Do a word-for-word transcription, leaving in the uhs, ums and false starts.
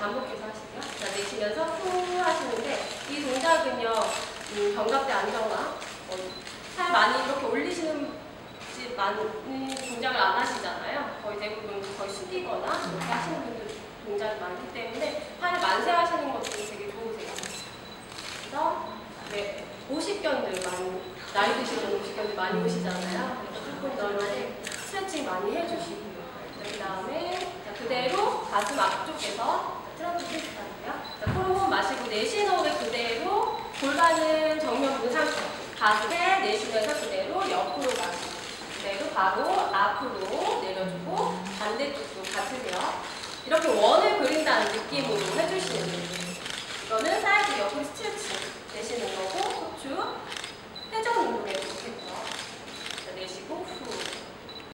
반복해서 하시고요. 자, 내쉬면서 후 하시는데 이 동작은요, 음, 견갑대 안정화, 어, 살 많이 이렇게 올리시는 많은 동작을 안 하시잖아요. 거의 대부분 거의 숙이거나 이렇게 하시는 분들 동작이 많기 때문에 팔을 만세하시는 것도 되게 좋으세요. 그래서 네, 오십견들 많이, 나이 드시는 오십견들 많이 오시잖아요. 그래서 조금 더 이렇게 스트레칭 많이 해주시고요. 그 다음에 그대로 가슴 앞쪽에서 트럼프 트위스트하고요. 자, 코로 호흡 마시고 내쉬는 호흡에 그대로 골반은 정면 본 상태. 가슴에 내쉬면서 그대로 옆으로 가시고 그대로 바로 앞으로 내려주고 반대쪽도 같으세요. 이렇게 원을 그린다는 느낌으로 해주시면